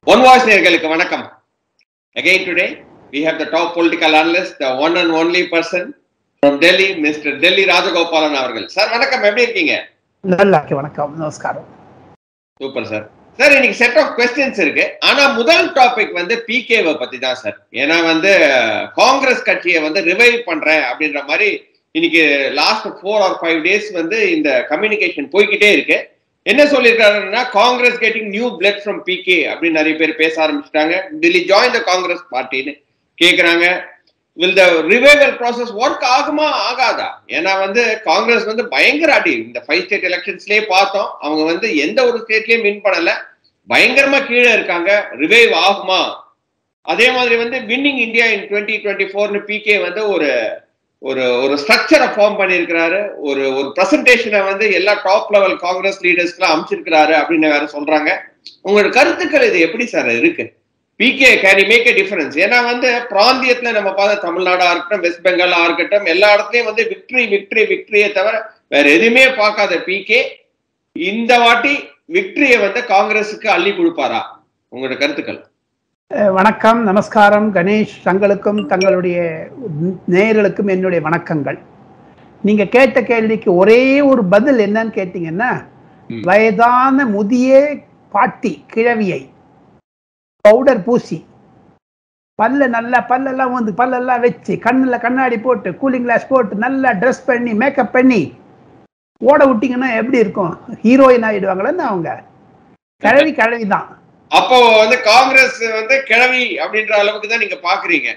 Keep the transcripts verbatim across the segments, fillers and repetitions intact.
One voice நேயர்களுக்கு வணக்கம். Again today we have the top political analyst, the one and only person from Delhi, Mister Delhi Rajagopalan அவர்கள். Sir வணக்கம், எப்படி இருக்கீங்க? நல்லா இருக்கு, வணக்கம், நமஸ்காரம். Super sir. சார் இன்னைக்கு செட் ஆஃப் क्वेश्चंस இருக்கு. ஆனா முதல் டாபிக் வந்து பிகேவை பத்தி தான் சார். ஏன்னா வந்து காங்கிரஸ் கட்சியை வந்து ரிவைவ் பண்றேன் அப்படின்ற மாதிரி இன்னைக்கு last four or five days வந்து இந்த கம்யூனிகேஷன் போய்கிட்டே இருக்கு. என்ன சொல்லியிருக்காருன்னா, Congress getting new blood from PK அப்படின்னு நிறைய பேர் பேச ஆரம்பிச்சிட்டாங்க. டில் ஜாயின் த காங்கிரஸ் பார்ட்டின்னு கேட்குறாங்க. Will the revival process work ஆகுமா ஆகாதா? ஏன்னா வந்து காங்கிரஸ் வந்து பயங்கர அடி இந்த ஃபைவ் ஸ்டேட் எலெக்ஷன்ஸ்லேயே பார்த்தோம். அவங்க வந்து எந்த ஒரு ஸ்டேட்லயும் வின் பண்ணல, பயங்கரமா கீழே இருக்காங்க. ரிவைவ் ஆகுமா? அதே மாதிரி வந்து winning India in twenty twenty ஃபோர்னு பிகே வந்து ஒரு ஒரு ஒரு ஸ்ட்ரக்சரை ஃபார்ம் பண்ணியிருக்கிறாரு. ஒரு ஒரு பிரசன்டேஷனை வந்து எல்லா டாப் லெவல் காங்கிரஸ் லீடர்ஸ்க்குலாம் அமைச்சிருக்கிறாரு அப்படின்னு வேற சொல்றாங்க. உங்களோட கருத்துக்கள் இது எப்படி சார் இருக்கு? PK can make a difference? ஏன்னா வந்து பிராந்தியத்துல நம்ம பார்த்த தமிழ்நாடா இருக்கட்டும், வெஸ்ட் பெங்காலா இருக்கட்டும், எல்லா இடத்துலயும் வந்து விக்டரி விக்டரி விக்டரியை தவிர வேற எதுவுமே பார்க்காத பிகே இந்த வாட்டி விக்டரியை வந்து காங்கிரஸுக்கு அள்ளி கொடுப்பாரா? உங்களோட கருத்துக்கள். வணக்கம், நமஸ்காரம். கணேஷ், தங்களுக்கும் தங்களுடைய நேயர்களுக்கும் என்னுடைய வணக்கங்கள். நீங்க கேட்ட கேள்விக்கு ஒரே ஒரு பதில் என்னன்னு கேட்டீங்கன்னா, வயதான முதிய பாட்டி கிழவியை பவுடர் பூசி பல்ல நல்லா பல்லெல்லாம் வந்து பல்லெல்லாம் வச்சு கண்ணுல கண்ணாடி போட்டு கூலிங் கிளாஸ் போட்டு நல்லா ட்ரெஸ் பண்ணி மேக்கப் பண்ணி ஓட விட்டீங்கன்னா எப்படி இருக்கும்? ஹீரோயின் ஆயிடுவாங்களேன்னு அவங்க. கிழவி கிழவி தான். அப்போ வந்து காங்கிரஸ் வந்து கிழவி அப்படின்ற அளவுக்கு தான் நீங்க பாக்குறீங்க.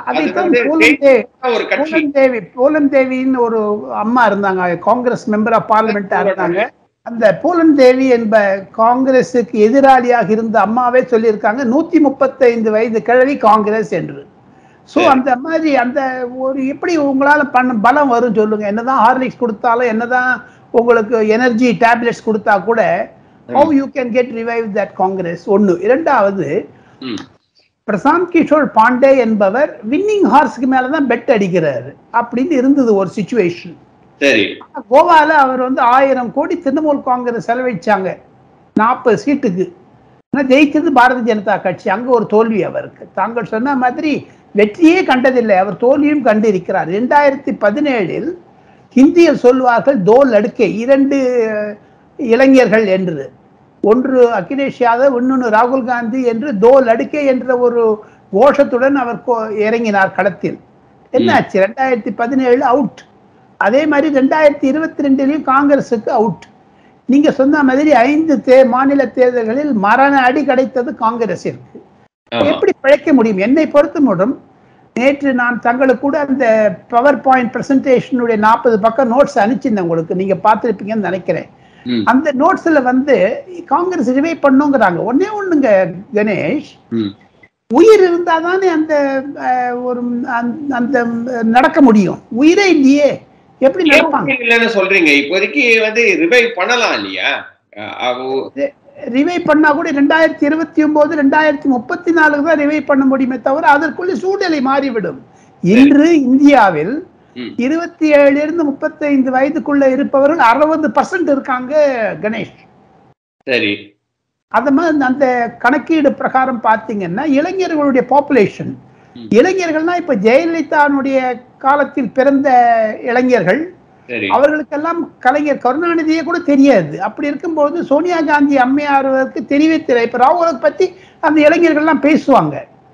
பூலம் தேவின்னு ஒரு அம்மா இருந்தாங்க, காங்கிரஸ் மெம்பர் ஆஃப் பார்லிமெண்டா இருந்தாங்க. அந்த பூலம் தேவி என்ப காங்கிரஸுக்கு எதிராளியாக இருந்த அம்மாவே சொல்லியிருக்காங்க, நூத்தி முப்பத்தி ஐந்து வயது கிழவி காங்கிரஸ் என்று. சோ அந்த மாதிரி அந்த ஒரு எப்படி உங்களால பண்ண பலம் வரும் சொல்லுங்க? என்னதான் ஹார்லிக்ஸ் கொடுத்தாலும், என்னதான் உங்களுக்கு எனர்ஜி டேப்லெட்ஸ் கொடுத்தா கூட how you can get revived that Congress? ஒன்னு. இரண்டாவது, பிரசாந்த் கிஷோர் பாண்டே என்பவர் வின்னிங் ஹார்ஸ்க்கு மேலதான் பெட் அடிக்கிறாரு அப்படின்னு இருந்தது ஒரு சிச்சுவேஷன். சரி, கோவால அவர் வந்து ஆயிரம் கோடி திரிணாமுல் காங்கிரஸ் செலவழிச்சாங்க நாற்பது சீட்டுக்கு. ஆனா ஜெயிச்சது பாரதிய ஜனதா கட்சி. அங்க ஒரு தோல்வி அவருக்கு. தாங்கள் சொன்ன மாதிரி வெற்றியே கண்டதில்லை, அவர் தோல்வியும் கண்டிருக்கிறார். இரண்டாயிரத்தி பதினேழில் ஹிந்தியில் சொல்வார்கள் தோ லடுக்கே, இரண்டு இளைஞர்கள் என்று. ஒன்று அகிலேஷ் யாதவ், இன்னொன்று ராகுல் காந்தி என்று தோ லடுக்கே என்ற ஒரு கோஷத்துடன் அவர் இறங்கினார் களத்தில். என்னாச்சு? ரெண்டாயிரத்தி பதினேழு அவுட். அதே மாதிரி ரெண்டாயிரத்தி இருபத்தி ரெண்டுலையும் காங்கிரஸுக்கு அவுட். நீங்க சொன்ன மாதிரி ஐந்து தே மாநில தேர்தல்களில் மரண அடி கிடைத்தது காங்கிரஸிற்கு. எப்படி பிழைக்க முடியும்? என்னை பொறுத்த மட்டும் நேற்று நான் தங்களுக்கு கூட அந்த பவர் பாயிண்ட் பிரசன்டேஷனுடைய நாற்பது பக்கம் நோட்ஸ் அனுப்பிச்சிருந்தேன் உங்களுக்கு, நீங்க பார்த்துருப்பீங்கன்னு நினைக்கிறேன். அந்த நோட்ஸ்ல வந்து காங்கிரஸ் ரிவைவ் பண்ணுங்கிறாங்க. ஒன்னே ஒண்ணுங்க கணேஷ், உயிர் இருந்தா தானே அந்த ஒரு அந்த நடக்க முடியும். உயிரே இல்லையே, எப்படி நடப்பாங்க சொல்றீங்க? இப்போதைக்கு வந்து ரிவைவ் பண்ணலாம் இல்லையா? ரிவைவ் பண்ணா கூட ரெண்டாயிரத்தி இருபத்தி ஒன்பது ரெண்டாயிரத்தி முப்பத்தி நாலுக்கு தான் ரிவைவ் பண்ண முடியுமே தவிர அதற்குள்ள சூழ்நிலை மாறிவிடும். இன்று இந்தியாவில் இருபத்தி ஏழுல இருந்து முப்பத்தி ஐந்து வயதுக்குள்ள இருப்பவர்கள் அறுபது பர்சன்ட் இருக்காங்க கணேஷ். சரி, அத மாதிரி அந்த கணக்கீடு பிரகாரம் பாத்தீங்கன்னா இளைஞர்களுடைய பாப்புலேஷன், இளைஞர்கள்னா இப்ப ஜெயலலிதாவுடைய காலத்தில் பிறந்த இளைஞர்கள், அவர்களுக்கெல்லாம் கலைஞர் கருணாநிதியே கூட தெரியாது. அப்படி இருக்கும்போது சோனியா காந்தி அம்மையாருக்கு தெரியவே தெரியாது. இப்ப ராகுலை பத்தி அந்த இளைஞர்கள்லாம் பேசுவாங்க.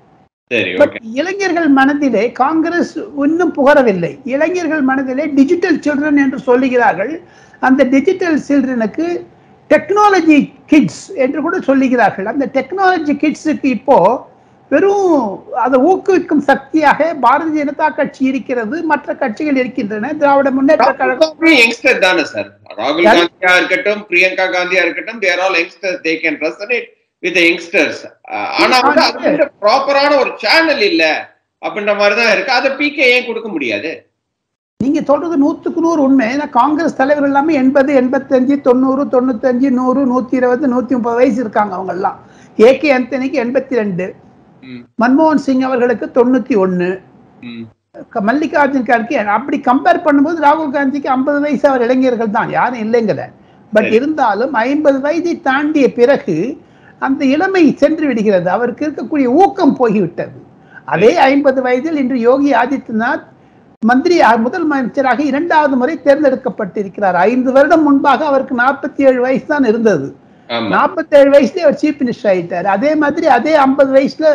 இளைஞர்கள் மனதிலே காங்கிரஸ் இன்னும் புகரவில்லை. இளைஞர்கள் மனதிலே டிஜிட்டல் சில்ட்ரன் என்று சொல்லுகிறார்கள். அந்த டிஜிட்டல் சில்ட்ரனுக்கு டெக்னாலஜி கிட்ஸ் என்று கூட சொல்லுகிறார்கள். அந்த டெக்னாலஜி கிட்ஸுக்கு இப்போ வெறும் அதை ஊக்குவிக்கும் சக்தியாக பாரதிய ஜனதா கட்சி இருக்கிறது, மற்ற கட்சிகள் இருக்கின்றன. திராவிட முன்னேற்ற கழகம் யங்ஸ்டர் தானே சார். ராகுல் காந்தியா இருக்கட்டும், பிரியங்கா காந்தியா இருக்கட்டும், they are all youngsters, they can resonate with the youngsters. ஆனா வந்து அது ப்ராப்பரான ஒரு சேனல் இல்ல அப்படின்ற மாதிரி தான் இருக்கு. அதை பிகே ஏன் கொடுக்க முடியாது? நீங்க சொல்றது நூத்துக்கு நூறு உண்மை. காங்கிரஸ் தலைவர்கள் எல்லாமே எண்பது எண்பத்தி அஞ்சு தொண்ணூறு தொண்ணூத்தி அஞ்சு நூறு நூத்தி இருபது நூத்தி முப்பது வயசு இருக்காங்க. அவங்க எல்லாம் ஏ கே ஆண்டனிக்கு எண்பத்தி ரெண்டு, மன்மோகன் சிங் அவர்களுக்கு தொண்ணூத்தி ஒன்னு, மல்லிகார்ஜுன் கார்கே. அப்படி கம்பேர் பண்ணும்போது ராகுல் காந்திக்கு ஐம்பது வயசு அவர் இளைஞர்கள் தான், யாரும் இல்லைங்கல. பட் இருந்தாலும் ஐம்பது வயதை தாண்டிய பிறகு அந்த இளமை சென்று விடுகிறது, அவருக்கு இருக்கக்கூடிய ஊக்கம் போய்விட்டது. அதே ஐம்பது வயதில் இன்று யோகி ஆதித்யநாத் மந்திரி முதல் அமைச்சராக இரண்டாவது முறை தேர்ந்தெடுக்கப்பட்டிருக்கிறார். ஐந்து வருடம் முன்பாக அவருக்கு நாற்பத்தி ஏழு வயசு தான் இருந்தது. நாற்பத்தி ஏழு வயசுல அவர் சீஃப் மினிஸ்டர் ஆயிட்டார். அதே மாதிரி அதே ஐம்பது வயசுல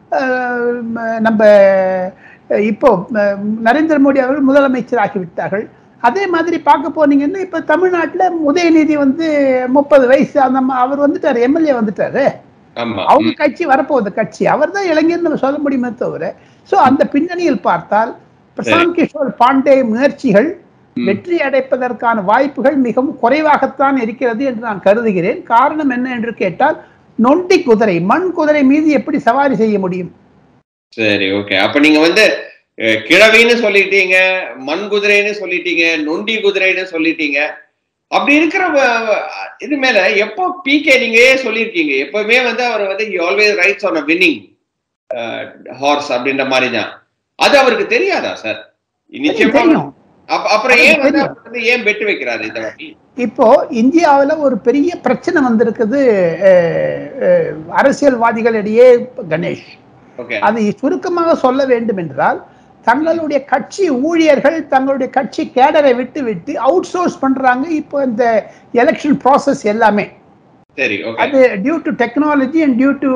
நம்ம இப்போ நரேந்திர மோடி அவர்கள் முதலமைச்சர் ஆகிவிட்டார்கள். அதே மாதிரி பார்க்க போனீங்கன்னா இப்ப தமிழ்நாட்டுல உதயநிதி வந்து முப்பது வயசு அந்த அவர் வந்துட்டாரு, எம்எல்ஏ வந்துட்டாரு. அவங்க கட்சி வரப்போகுது கட்சி, அவர் தான் இளைஞர் சொல்ல முடியுமே தவிர. சோ அந்த பின்னணியில் பார்த்தால் பிரசாந்த் கிஷோர் பாண்டே முயற்சிகள் வெற்றி அடைப்பதற்கான வாய்ப்புகள் மிகவும் குறைவாகத்தான் இருக்கிறது என்று நான் கருதுகிறேன். காரணம் என்ன என்று கேட்டால், நொண்டி குதிரை மண் குதிரை மீது எப்படி சவாரி செய்ய முடியும்? சரி, ஓகே. அப்ப நீங்க வந்து கிழவின்னு சொல்லிட்டீங்க, மண் குதிரைன்னு சொல்லிட்டீங்க, நொண்டி குதிரைன்னு சொல்லிட்டீங்க. அப்படி இருக்கிற இது மேல எப்போ பிகே நீங்க சொல்லியிருக்கீங்க, எப்பவுமே வந்து அவர் வந்து he always rides on a winning horse அப்படின்ற மாதிரி தான். அது அவருக்கு தெரியாதா சார்? நிச்சயமா. அப்புறம் ஏன் வந்து ஏன் பெட்டு வைக்கிறாரு இந்த வாட்டி? இப்போ இந்தியாவில் ஒரு பெரிய பிரச்சனை வந்திருக்குது அரசியல்வாதிகளிடையே கணேஷ். அதை சுருக்கமாக சொல்ல வேண்டும் என்றால், தங்களுடைய கட்சி ஊழியர்கள் தங்களுடைய கட்சி கேடரை விட்டு விட்டு அவுட் சோர்ஸ் பண்றாங்க இப்போ இந்த எலெக்ஷன் ப்ராசஸ் எல்லாமே. அது due to technology and due to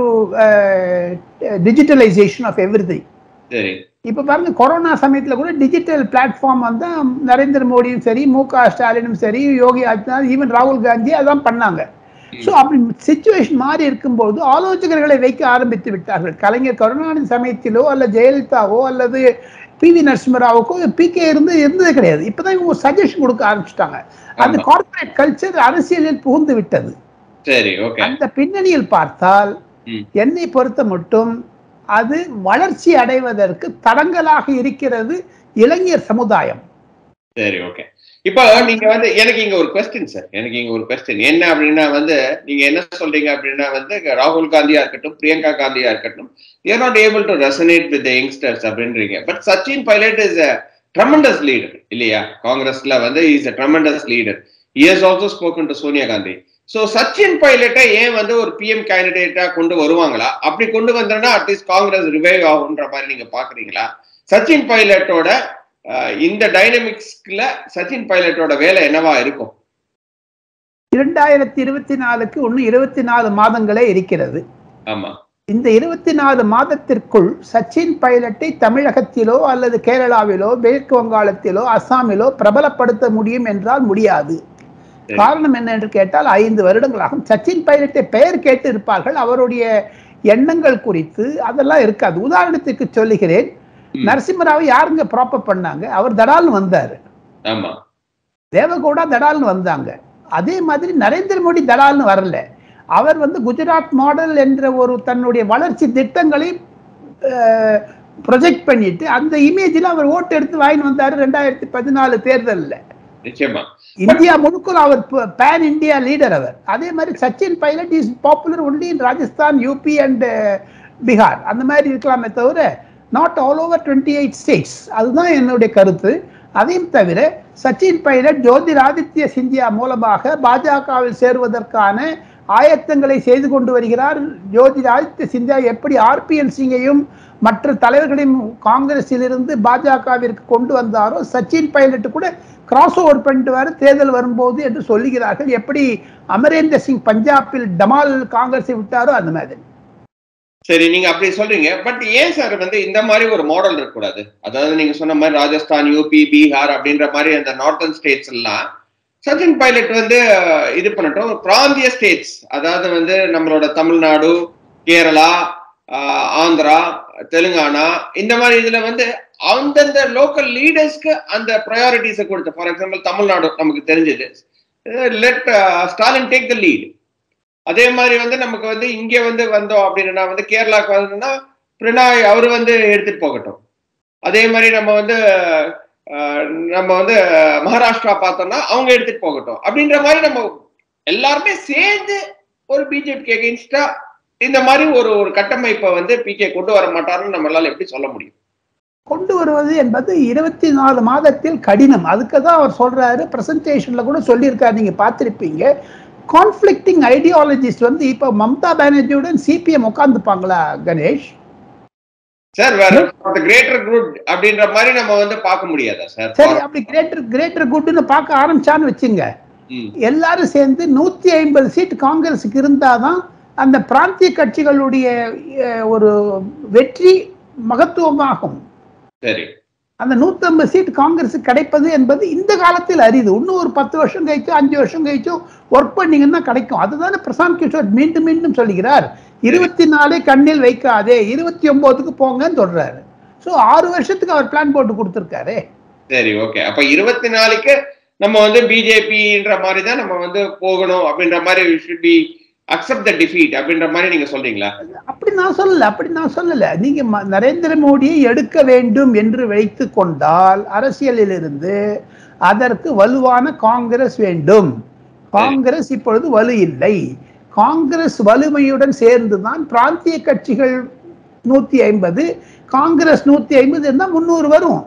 digitalisation of everything. இப்ப பாருங்க, கொரோனா சமயத்துல கூட டிஜிட்டல் பிளாட்ஃபார்ம் வந்து நரேந்திர மோடியும் சரி, மு க ஸ்டாலினும் சரி, யோகி ஆதித்யநாத், ஈவன் ராகுல் காந்தி அதான் பண்ணாங்க. ஸோ அப்படி சிச்சுவேஷன் மாறி இருக்கும்போது ஆலோசகர்களை வைக்க ஆரம்பித்து விட்டார்கள். கலைஞர் கருணாநிதி சமயத்திலோ அல்ல ஜெயலலிதாவோ அல்லது பி வி நரசிம்மராவுக்கோ பிகே இருந்து இருந்தது கிடையாது. இப்பதான் இவங்க ஒரு சஜஷன் கொடுக்க ஆரம்பிச்சுட்டாங்க. அந்த கார்பரேட் கல்ச்சர் அரசியலில் புகுந்து விட்டது. அந்த பின்னணியில் பார்த்தால் என்னை பொறுத்த மட்டும் அது வளர்ச்சி அடைவதற்கு தடங்கலாக இருக்கிறது இளைஞர் சமுதாயம். சரி, ஓகே. இப்போ நீங்க வந்து எனக்கு இங்க ஒரு கொஸ்டின் சார், எனக்கு இங்க ஒரு கொஸ்டின் என்ன அப்படின்னா வந்து, நீங்க என்ன சொல்றீங்க அப்படின்னா வந்து ராகுல் காந்தியா இருக்கட்டும், பிரியங்கா காந்தியா இருக்கட்டும், they are not able to resonate with the youngsters அப்படின்றீங்க. But Sachin Pilot is a tremendous leader இல்லையா? காங்கிரஸ்ல வந்து he is a tremendous leader. He has also spoken to Sonia Gandhi. So Sachin பைலட்டை ஏன் வந்து ஒரு பிஎம் கேண்டிடேட்டா கொண்டு வருவாங்களா? அப்படி கொண்டு வந்தோம்னா அட்லீஸ்ட் காங்கிரஸ் ரிவைவ் ஆகுன்ற மாதிரி நீங்க பாக்குறீங்களா? சச்சின் பைலட்டோட இந்த டைனமிக்ஸ்ல சச்சின் பைலட்டோட வேலை என்னவா இருக்கும்? இரண்டாயிரத்தி இருபத்தி நாலுக்கு ஒன்னு இருபத்தி நாலு மாதங்களே இருக்கிறது. ஆமா. இந்த இருபத்தி நாலு மாதத்திற்குள் சச்சின் பைலட்டை தமிழகத்திலோ அல்லது கேரளாவிலோ மேற்கு வங்காளத்திலோ அசாமிலோ பிரபலப்படுத்த முடியும் என்றால் முடியாது. காரணம் என்ன என்று கேட்டால், ஐந்து வருடங்களாகும். சச்சின் பைலட்டை பெயர் கேட்டு இருப்பார்கள், அவருடைய எண்ணங்கள் குறித்து அதெல்லாம் இருக்காது. உதாரணத்துக்கு சொல்லுகிறேன், நரசிம்மராவை யாருங்க ப்ராப்பர் பண்ணாங்க? அவர் தடால்னு வந்தாரு. தேவகவுடா தடால்னு வந்தாங்க. அதே மாதிரி நரேந்திர மோடி தடால்னு வரல. அவர் வந்து குஜராத் மாடல் என்ற ஒரு தன்னுடைய வளர்ச்சி திட்டங்களை ப்ரொஜெக்ட் பண்ணிட்டு அந்த இமேஜில் அவர் ஓட்டு எடுத்து வாங்கி வந்தாரு ரெண்டாயிரத்தி பதினாலு தேர்தலில். இந்தியா முழுக்க அவர் பேன் இந்தியா லீடர் அவர். அதே மாதிரி Sachin Pilot is popular only in Rajasthan, UP and Bihar. அந்த மாதிரி இருக்கலாமே தவிர not all over twenty eight states. அதுதான் என்னுடைய கருத்து. அதையும் தவிர சச்சின் பைலட் ஜோதிராதித்ய சிந்தியா மூலமாக பாஜகவில் சேருவதற்கான ஆயத்தங்களை செய்து கொண்டு வருகிறார். ஜோதிராதித்ய சிந்தியா எப்படி ஆர்பிஎன் சிங்கையும் மற்ற தலைவர்களையும் காங்கிரஸில் இருந்து பாஜகவிற்கு கொண்டு வந்தாரோ, சச்சின் பைலட் கூட கிராஸ் ஓவர் பண்ணிட்டு வர தேர்தல் வரும்போது என்று சொல்லுகிறார்கள். எப்படி அமரேந்தர் சிங் பஞ்சாபில் டமால் காங்கிரஸை விட்டாரோ அந்த மாதிரி. சரி, நீங்க அப்படி சொல்றீங்க. பட் ஏன் சார் வந்து இந்த மாதிரி ஒரு மாடல் இருக்கக்கூடாது? அதாவது நீங்க சொன்ன மாதிரி ராஜஸ்தான், யூபி, பீகார் அப்படின்ற மாதிரி அந்த நார்த்தன் ஸ்டேட்ஸ் எல்லாம் சச்சின் பைலட் வந்து இது பண்ணட்டும். பிராந்திய ஸ்டேட்ஸ், அதாவது வந்து நம்மளோட தமிழ்நாடு, கேரளா, ஆந்திரா, தெலுங்கானா, இந்த மாதிரி இதுல வந்து அந்தந்த லோக்கல் லீடர்ஸ்க்கு அந்த ப்ரையாரிட்டிஸை கொடுத்து, ஃபார் எக்ஸாம்பிள் தமிழ்நாடு நமக்கு தெரிஞ்சது, let Stalin take the lead. அதே மாதிரி வந்து நமக்கு வந்து இங்க வந்து வந்தோம் அப்படின்னா வந்து கேரளாவுக்கு வந்தோம்னா பிரணாய் அவரு வந்து எடுத்துட்டு போகட்டும். அதே மாதிரி நம்ம வந்து நம்ம வந்து மகாராஷ்டிரா பார்த்தோம்னா அவங்க எடுத்துட்டு போகட்டும். அப்படின்ற மாதிரி நம்ம எல்லாருமே சேர்ந்து ஒரு பிஜேபிக்கு எகெயின்ஸ்டா இந்த மாதிரி ஒரு ஒரு கட்டமைப்பை வந்து பிகே கொண்டு வர மாட்டாருன்னு நம்மளால எப்படி சொல்ல முடியும்? கொண்டு வருவது என்பது இருபத்தி நாலு மாதத்தில் கடினம். அதுக்கு தான் அவர் சொல்றாரு, பிரசன்டேஷன்ல கூட சொல்லியிருக்காரு, நீங்க பார்த்திருப்பீங்க. கான்ஃபிளிக்டிங் ஐடியாலஜிஸ்ட் வந்து இப்ப மம்தா பானர்ஜியுடன் சிபிஎம் உட்கார்ந்துப்பாங்களா கணேஷ்? சார் வேற கிரேட்டர் குட் அப்படின்ற மாதிரி நம்ம வந்து பார்க்க முடியாதா சார்? சரி, அப்படி கிரேட்டர் கிரேட்டர் குட்னு பார்க்க ஆரம்பிச்சான்னு வச்சுங்க, எல்லாரும் சேர்ந்து நூத்தி ஐம்பது சீட் காங்கிரஸுக்கு இருந்தாதான் அந்த பிராந்திய கட்சிகளுடைய ஒரு வெற்றி மகத்துவமாகும். சரி, அந்த நூத்தி ஐம்பது சீட் காங்கிரஸ் கிடைப்பது என்பது இந்த காலத்தில் அரிது. இன்னும் ஒரு பத்து வருஷம் கழிச்சோ அஞ்சு வருஷம் கழிச்சோ ஒர்க் பண்ணீங்கன்னா கிடைக்கும். அதுதானே பிரசாந்த் கிஷோர் மீண்டும் மீண்டும் சொல்லுகிறார். இருபத்தி நாலு கண்ணில் வைக்காதே, இருபத்தி ஒன்பதுக்கு போங்கன்னு சொல்றாரு. சோ ஆறு வருஷத்துக்கு அவர் பிளான் போட்டு கொடுத்திருக்காரு. சரி, ஓகே. அப்ப இருபத்தி நாலுக்கு நம்ம வந்து பிஜேபின்ற மாதிரி தான் நம்ம வந்து போகணும் அப்படின்ற மாதிரி should be accept the defeat அப்படின்ற மாதிரி நீங்க சொல்றீங்களா? அப்படி நான் சொல்லல அப்படி நான் சொல்லல நீங்க நரேந்திர மோடியை எடுக்க வேண்டும் என்று வைத்து கொண்டால் அரசியலில் இருந்து அதற்கு வலுவான காங்கிரஸ் வேண்டும். காங்கிரஸ் இப்பொழுது வலு இல்லை. காங்கிரஸ் வலிமையுடன் சேர்ந்துதான் பிராந்திய கட்சிகள் நூத்தி ஐம்பது, காங்கிரஸ் நூத்தி ஐம்பது இருந்தா முன்னூறு வரும்.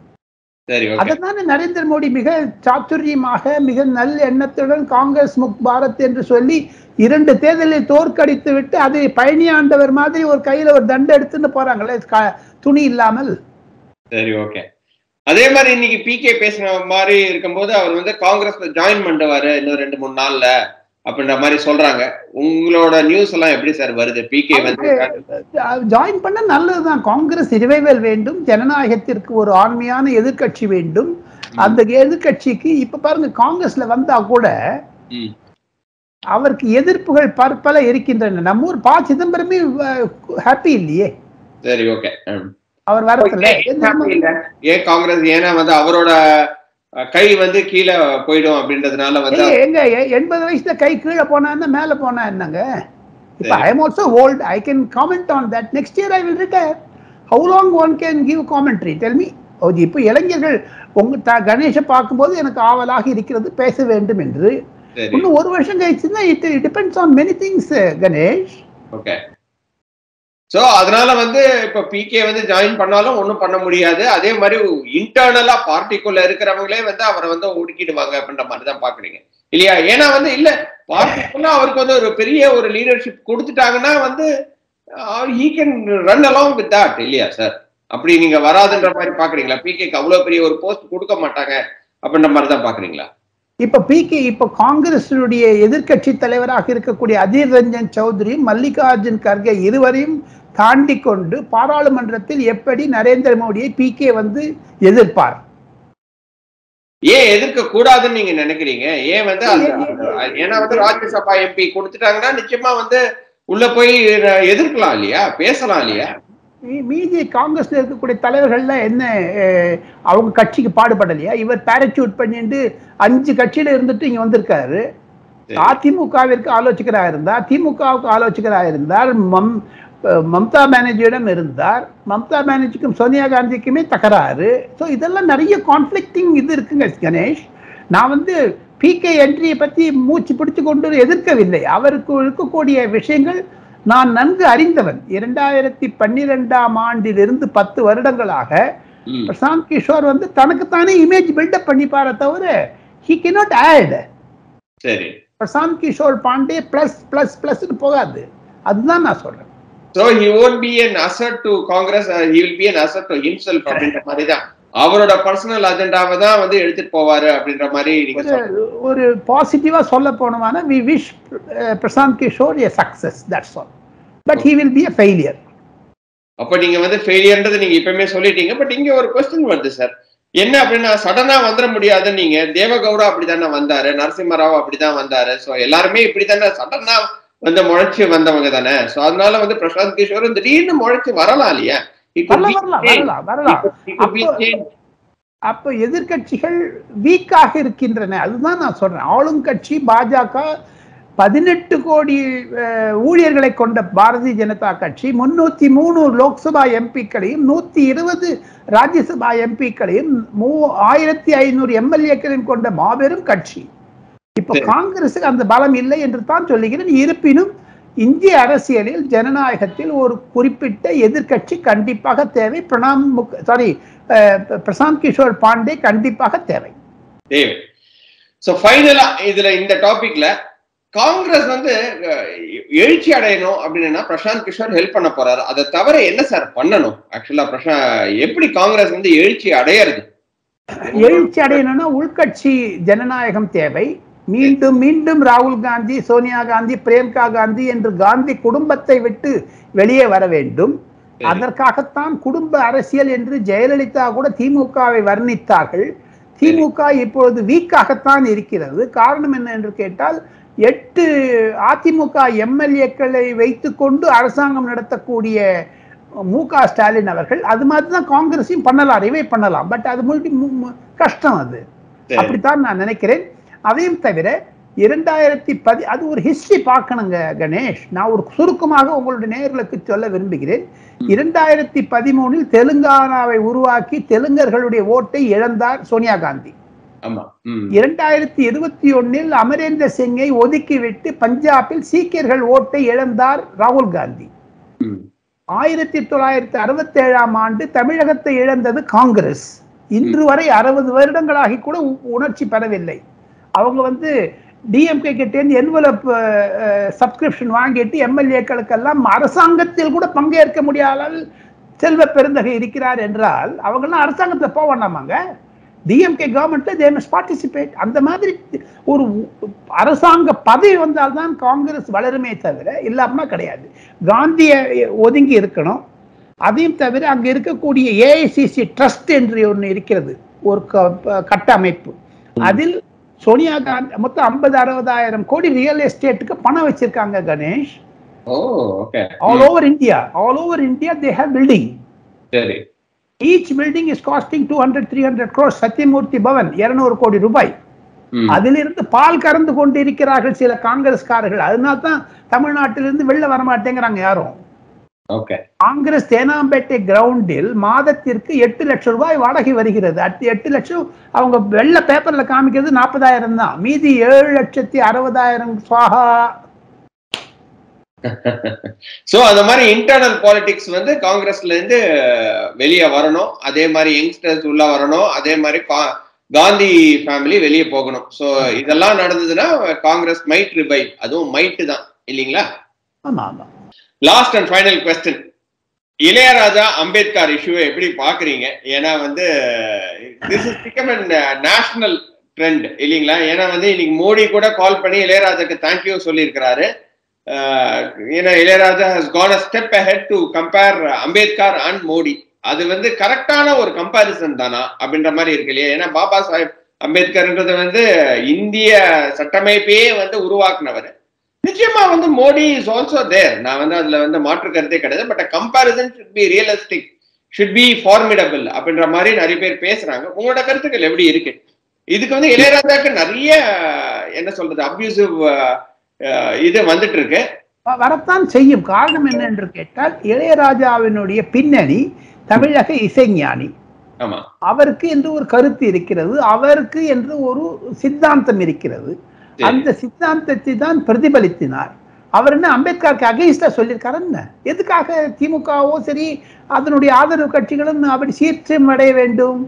அதனால நரேந்திர மோடி மிக சாத்துரியமாக மிக நல்ல எண்ணத்துடன் காங்கிரஸ் முக் பாரத் என்று சொல்லி இரண்டு தேர்தலில் தோற்கடித்து விட்டு அதை பயணியாண்டவர் மாதிரி ஒரு கையில ஒரு தண்டை எடுத்துன்னு போறாங்களே துணி இல்லாமல். சரி, ஓகே. அதே மாதிரி இன்னைக்கு பி கே பேசின மாதிரி இருக்கும்போது அவர் வந்து காங்கிரஸ்ல ஜாயின் பண்ணுவாரு இன்னும் ரெண்டு மூணு நாள்ல அப்படின்ற மாதிரி சொல்றாங்க. உங்களோட நியூஸ் எல்லாம் எப்படி சார் வருது? பி கே வந்து ஜாயின் பண்ண நல்லதுதான். காங்கிரஸ் ரிவைவல் வேண்டும், ஜனநாயகத்திற்கு ஒரு ஆண்மையான எதிர்கட்சி வேண்டும். அந்த எதிர்கட்சிக்கு இப்ப பாருங்க, காங்கிரஸ்ல வந்தா கூட அவருக்கு எதிர்ப்புகள் பற்பல இருக்கின்றன. நம்ம ஊர் ப சிதம்பரமே ஹாப்பி இல்லையே. சரி, ஓகே. அவர் வரத்துல ஏன் காங்கிரஸ், ஏன்னா வந்து அவரோட கை வந்து கீழே போயிடும் அப்படின்றதுனால வந்து எங்க எண்பது வயசுல கை கீழே போனா என்ன மேல போனா என்னங்க? இப்ப I am also old, I can comment on that. Next year I will retire. How long one can give commentary? Tell me. இப்போ இளைஞர்கள் உங்க கணேஷை பார்க்கும்போது எனக்கு ஆவலாக இருக்கிறது பேச வேண்டும் என்று. இன்னும் ஒரு வருஷம் கழிச்சுன்னா it depends on many things Ganesh. Okay. So அதனால வந்து இப்ப பி கே வந்து ஜாயின் பண்ணாலும் ஒன்னும் பண்ண முடியாது. அதே மாதிரி இன்டர்னலா பார்ட்டிக்குள்ள இருக்கிறவங்களே வந்து அவரை வந்து ஒடுக்கிடுவாங்க அப்படின்ற மாதிரி தான் பாக்குறீங்க இல்லையா? ஏன்னா வந்து இல்ல பார்ட்டிக்குள்ள அவருக்கு வந்து ஒரு பெரிய ஒரு லீடர்ஷிப் கொடுத்துட்டாங்கன்னா வந்து he can run along with that இல்லையா சார்? அப்படி நீங்க வராதுன்ற மாதிரி பாக்குறீங்களா? பி கேக்கு அவ்வளவு பெரிய ஒரு போஸ்ட் கொடுக்க மாட்டாங்க அப்படின்ற மாதிரி தான் பாக்குறீங்களா? இப்ப பி கே இப்ப காங்கிரசுடைய எதிர்கட்சி தலைவராக இருக்கக்கூடிய அதீர் ரஞ்சன் சௌத்ரி, மல்லிகார்ஜுன் கர்கே இருவரையும் தாண்டி கொண்டு பாராளுமன்றத்தில் எப்படி நரேந்திர மோடியை பி கே வந்து எதிர்ப்பார்? ஏன் எதிர்க்க கூடாதுன்னு நீங்க நினைக்கிறீங்க? ஏன் வந்து ஏன்னா வந்து ராஜ்யசபா எம்பி கொடுத்துட்டாங்கன்னா நிச்சயமா வந்து உள்ள போய் எதிர்க்கலாம் இல்லையா, பேசலாம் இல்லையா? மீதி காங்கிரஸ்ல இருக்கக்கூடிய தலைவர்கள்லாம் என்ன அவங்க கட்சிக்கு பாடுபடலையா? இவர் பேரச்சூட் பண்ணிட்டு அஞ்சு கட்சியில இருந்துட்டு இங்க வந்திருக்காரு. அதிமுகவிற்கு ஆலோசகராக இருந்தார், திமுகவுக்கு ஆலோசகராக இருந்தார், மம் மம்தா பானர்ஜியிடம் இருந்தார். மம்தா பானர்ஜிக்கும் சோனியா காந்திக்குமே தகராறு. ஸோ இதெல்லாம் நிறைய கான்ஃபிளிக்டிங் இது இருக்குங்க கணேஷ். நான் வந்து பி கே என்ட்ரியை பத்தி மூச்சு பிடிச்சு கொண்டு எதிர்க்கவில்லை. அவருக்கு இருக்கக்கூடிய விஷயங்கள் நான் நன்கு அறிந்தவன். இரண்டாயிரத்தி பன்னிரெண்டாம் ஆண்டிலிருந்து பத்து வருடங்களாக பிரசாந்த் கிஷோர் வந்து தனக்குத்தானே இமேஜ் பில்டப் பண்ணிப்பார தவிர he cannot add. சரி, Prashant Kishor Pandey plus plus plus போகாது. அதுதான் நான் சொல்றேன். So he won't be an asset to Congress, uh, he will be an asset to himself அப்படின்ற மாதிரி தான் அவரோட பர்சனல் அஜெண்டாவை தான் வந்து எடுத்துட்டு போவாரு அப்படின்ற மாதிரி நீங்க ஒரு பாசிட்டிவா சொல்ல போனோம்னா we wish uh, Prashant Kishore a success, that's all, but he will be a failure. அப்ப நீங்க வந்து ஃபெயிலியர்ன்றது நீங்க இப்பவுமே சொல்லிட்டீங்க. பட் இங்க ஒரு क्वेश्चन வருது சார். என்ன அப்படின்னா சடனா வந்துட முடியாது. நீங்க தேவகவுடா அப்படித்தானே வந்தாரு, நரசிம்மராவ் அப்படிதான் வந்தாரு. சோ எல்லாருமே இப்படித்தானே சடனா வந்து முளைச்சு வந்தவங்க தானே. சோ அதனால வந்து பிரசாந்த் கிஷோர் திடீர்னு முளைச்சு வரலாம் இல்லையா? அப்ப எதிர்கட்சிகள் வீக்காக இருக்கின்றன. அதுதான் நான் சொல்றேன். ஆளும் கட்சி பாஜக பதினெட்டு கோடி ஊழியர்களை கொண்ட பாரதிய ஜனதா கட்சி முன்னூத்தி மூணு லோக்சபா எம்பிக்களையும் நூத்தி இருபது ராஜ்யசபா எம்பிக்களையும் மூ ஆயிரத்தி ஐநூறு எம்எல்ஏக்களையும் கொண்ட மாபெரும் கட்சி. இப்ப காங்கிரசுக்கு அந்த பலம் இல்லை என்று தான் சொல்லுகிறேன். இருப்பினும் இந்திய அரசியலில் ஜனநாயகத்தில் ஒரு குறிப்பிட்ட எதிர்கட்சி கண்டிப்பாக தேவை. பிரணாம் சாரி பிரசாந்த் கிஷோர் பாண்டே கண்டிப்பாக தேவை. சோ ஃபைனலா இதுல இந்த டாபிக்ல காங்கிரஸ் வந்து எழுச்சி அடையணும் அப்படின்னா பிரசாந்த் கிஷோர் ஹெல்ப் பண்ண போறாரு. அதை தவிர என்ன சார் பண்ணணும்? ஆக்சுவலா பிரசாந்த் எப்படி காங்கிரஸ் வந்து எழுச்சி அடையிறது? எழுச்சி அடையணும்னா உள்கட்சி ஜனநாயகம் தேவை. மீண்டும் மீண்டும் ராகுல் காந்தி, சோனியா காந்தி, பிரியங்கா காந்தி என்று காந்தி குடும்பத்தை விட்டு வெளியே வர வேண்டும். அதற்காகத்தான் குடும்ப அரசியல் என்று ஜெயலலிதா கூட திமுகவை வர்ணித்தார்கள். திமுக இப்பொழுது வீக்காகத்தான் இருக்கிறது. காரணம் என்ன என்று கேட்டால், எட்டு அதிமுக எம்எல்ஏக்களை வைத்துக் கொண்டு அரசாங்கம் நடத்தக்கூடிய மு க ஸ்டாலின் அவர்கள் அது மாதிரிதான் காங்கிரஸையும் பண்ணலாம், ரிவை பண்ணலாம். பட் அது முழுக்க கஷ்டம். அது அப்படித்தான் நான் நினைக்கிறேன். அதையும் தவிர இரண்டாயிரத்தி பதி அது ஒரு ஹிஸ்டரி பார்க்கணுங்க கணேஷ். நான் ஒரு சுருக்கமாக உங்களுடைய நேயர்களுக்கு சொல்ல விரும்புகிறேன். இரண்டாயிரத்தி பதிமூணில் தெலுங்கானாவை உருவாக்கி தெலுங்கர்களுடைய ஓட்டை இழந்தார் சோனியா காந்தி. இரண்டாயிரத்தி இருபத்தி ஒன்னில் அமரேந்திர சிங்கை ஒதுக்கிவிட்டு பஞ்சாபில் சீக்கியர்கள் ஓட்டை இழந்தார் ராகுல் காந்தி. ஆயிரத்தி தொள்ளாயிரத்தி அறுபத்தி ஏழாம் ஆண்டு தமிழகத்தை இழந்தது காங்கிரஸ். இன்று வரை அறுபது வருடங்களாகி கூட உணர்ச்சி பெறவில்லை. அவங்க வந்து டிஎம்கே கிட்டேருந்து என்வலப் சப்ஸ்கிரிப்ஷன் வாங்கிட்டு எம்எல்ஏக்களுக்கெல்லாம் அரசாங்கத்தில் கூட பங்கேற்க முடியாத செல்வ பெருந்தகை இருக்கிறார் என்றால் அவங்கெல்லாம் அரசாங்கத்தில் போக வேண்டாமாங்க? டிஎம்கே கவர்மெண்ட்ல தே மஸ்ட் பார்ட்டிசிபேட். அந்த மாதிரி ஒரு அரசாங்க பதவி வந்தால்தான் காங்கிரஸ் வளருமே தவிர இல்லாம கிடையாது. காந்தியை ஒதுங்கி இருக்கணும். அதையும் தவிர அங்க இருக்கக்கூடிய ஏஐசிசி ட்ரஸ்ட் என்று ஒன்று இருக்கிறது, ஒரு கட்டமைப்பு. அதில் சோனியா காந்தி மொத்தம் ஐம்பது அறுபதாயிரம் கோடி ரியல் எஸ்டேட்டுக்கு பணம் வச்சிருக்காங்க Ganesh. All over India all over India they have building. சரி. Each building is costing two hundred three hundred crores. Satyamurthy Bhavan இருநூறு கோடி ரூபாய். அதிலிருந்து பால் கறந்து கொண்டு இருக்கிறார்கள் சில காங்கிரஸ்காரர்கள். அதனால தான் தமிழ்நாட்டிலிருந்து வெளில வரமாட்டேங்கிறாங்க யாரும். காங்கிரஸ் தேனாம்பேட்டை கிரவுண்டில் மாதத்திற்கு எட்டு லட்சம் ரூபாய் வாடகை வருகிறது. எட்டு லட்சம் அவங்க வெள்ள பேப்பர்ல காமிக்கிறது நாற்பதாயிரம் தான். மீதி ஏழு லட்சத்தி அறுபதாயிரம் சுவாகா. சோ அந்த மாதிரி இன்டர்னல் பாலிடிக்ஸ் வந்து காங்கிரஸ்ல இருந்து வெளியே வரணும். அதே மாதிரி யங்ஸ்டர்ஸ் உள்ள வரணும். அதே மாதிரி காந்தி ஃபேமிலி வெளியே போகணும். சோ இதெல்லாம் நடந்ததுன்னா காங்கிரஸ் மைட் ரிவைவ். அதுவும் மைட் தான் இல்லீங்களா? ஆமா ஆமா. Last and final question, Ilaiyaraaja Ambedkar இஷ்யூவை எப்படி பாக்குறீங்க? ஏன்னா வந்து this is become a national trend இல்லீங்களா? ஏன்னா வந்து இன்னைக்கு மோடி கூட கால் பண்ணி இளையராஜாக்கு தேங்க்யூ சொல்லியிருக்கிறாரு. ஏன்னா Ilaiyaraaja has gone a step ahead to compare Ambedkar and Modi. அது வந்து கரெக்டான ஒரு கம்பாரிசன் தானா அப்படின்ற மாதிரி இருக்கு இல்லையா? ஏன்னா பாபா சாஹேப் அம்பேத்கர்ன்றது வந்து இந்திய சட்டமைப்பையே வந்து உருவாக்குனவர். நிச்சயமா வந்து மோடி இஸ் ஆல்சோ தேர். நான் வந்து அதுல வந்து மாற்று கருத்தே கிடையாது. But comparison should be realistic, should be formidable அப்படின்ற மாதிரி நிறைய பேர் பேசுறாங்க. உங்களோட கருத்துக்கள் எப்படி இருக்கு? இதுக்கு வந்து இளையராஜாக்கு நிறைய என்ன சொல்றது அபியூசிவ் இது வந்துட்டு இருக்கு. வரத்தான் செய்யும். காரணம் என்ன என்று கேட்டால் இளையராஜாவினுடைய பின்னணி தமிழக இசைஞானி. அவருக்கு என்று ஒரு கருத்து இருக்கிறது, அவருக்கு என்று ஒரு சித்தாந்தம் இருக்கிறது. அந்த சித்தாந்தத்தை தான் பிரதிபலித்தினார். அவர் என்ன அம்பேத்கருக்கு அகைன்ஸ்டா சொல்லியிருக்காரு? என்ன எதுக்காக திமுகவோ சரி அதனுடைய ஆதரவு கட்சிகளும் அப்படி சீர்திருத்தம் அடைய வேண்டும்?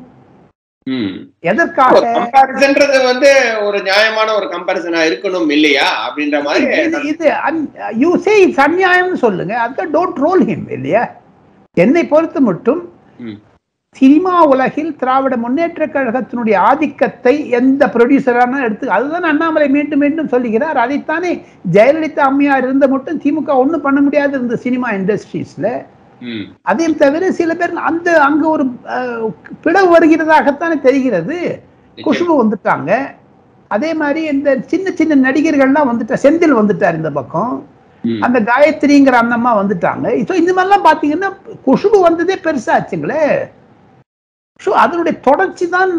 எதற்காக? கம்பேரிசன்றது வந்து ஒரு நியாயமான ஒரு கம்பேரிசனா இருக்கணும் இல்லையா அப்படின்ற மாதிரி. இது யூ சே இட்ஸ் அநியாயம்னு சொல்லுங்க, அதுக்கு டோன்ட் ரோல் ஹிம் இல்லையா? என்னை பொறுத்து மட்டும் சினிமா உலகில் திராவிட முன்னேற்ற கழகத்தினுடைய ஆதிக்கத்தை எந்த ப்ரொடியூசரான எடுத்து, அதுதான் அண்ணாமலை மீண்டும் மீண்டும் சொல்லுகிறார். அதைத்தானே ஜெயலலிதா அம்மையார் இருந்த மட்டும் திமுக ஒன்றும் பண்ண முடியாது இருந்த சினிமா இண்டஸ்ட்ரீஸ்ல. அதையும் தவிர சில பேர் அந்த அங்க ஒரு பிளவு வருகிறதாகத்தானே தெரிகிறது. குஷ்பு வந்துட்டாங்க. அதே மாதிரி இந்த சின்ன சின்ன நடிகர்கள்லாம் வந்துட்டா, செந்தில் வந்துட்டார் இந்த பக்கம், அந்த காயத்ரிங்கிற அந்த அம்மா வந்துட்டாங்க. இந்த மாதிரிலாம் பாத்தீங்கன்னா குஷ்பு வந்ததே பெருசாச்சுங்களே. அதனுடைய தொடர்ச்சி தான்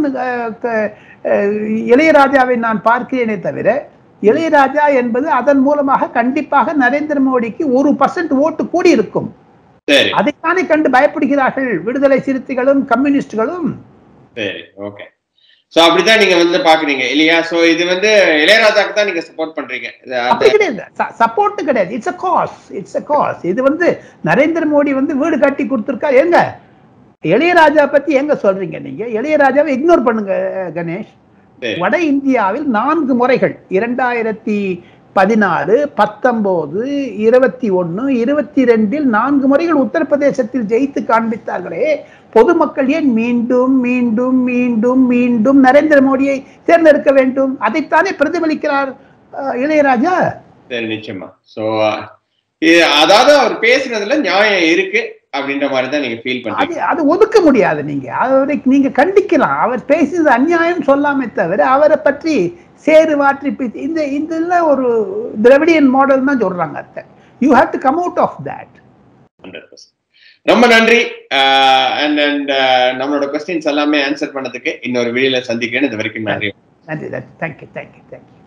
இளையராஜாவை நான் பார்க்கிறேனே தவிர, இளையராஜா என்பது அதன் மூலமாக கண்டிப்பாக நரேந்திர மோடிக்கு ஒரு பர்சன்ட் ஓட்டு கூடி இருக்கும். அதைத்தானே கண்டு பயப்படுகிறார்கள் விடுதலை சிறுத்தைகளும் கம்யூனிஸ்டுகளும். சரி, ஓகே. சோ அப்படிதான் நீங்க வந்து பாக்குறீங்க இல்லையா? சோ இது வந்து இளையராஜாக்கு தான் நீங்க சப்போர்ட் பண்றீங்க. அப்படி கிடையாது, சப்போர்ட் கிடையாது. It's a cause, it's a cause. இது வந்து நரேந்திர மோடி வந்து வீடு கட்டி கொடுத்திருக்காரு. எங்க இளையராஜா பத்தி எங்க சொல்றீங்க நீங்க? இளையராஜாவை இக்னோர் பண்ணுங்க கணேஷ். வட இந்தியாவில் நான்கு முறைகள் இரண்டாயிரத்தி பதினாறு பத்தொன்பது இருபத்தி ஒன்னு இருபத்தி ரெண்டில் நான்கு முறைகள் உத்தரப்பிரதேசத்தில் ஜெயித்து காண்பித்தார்களே, பொதுமக்கள் ஏன் மீண்டும் மீண்டும் மீண்டும் மீண்டும் நரேந்திர மோடியை தேர்ந்தெடுக்க வேண்டும்? அதைத்தானே பிரதிபலிக்கிறார் இளையராஜா. சரி, நிச்சயமா. சோ அதாவது அவர் பேசுனதுல நியாயம் இருக்கு அப்படின்ற மாதிரி தான் நீங்க ஃபீல் பண்றீங்க. அது ஒதுக்க முடியாது. நீங்க அவரை நீங்க கண்டிக்கலாம். அவர் பேசுறது அநியாயம் சொல்லாமே தவிர அவரை பற்றி சேரு வாற்றி இந்த இந்த ஒரு திராவிடியன் மாடல் தான் சொல்றாங்க. அத்தை you have to come out of that. Hundred percent. ரொம்ப நன்றி. அண்ட் அண்ட் நம்மளோட கொஸ்டின்ஸ் எல்லாமே ஆன்சர் பண்ணதுக்கு இன்னொரு வீடியோல சந்திக்கிறேன். இது வரைக்கும் நன்றி. நன்றி. Thank you thank you thank you.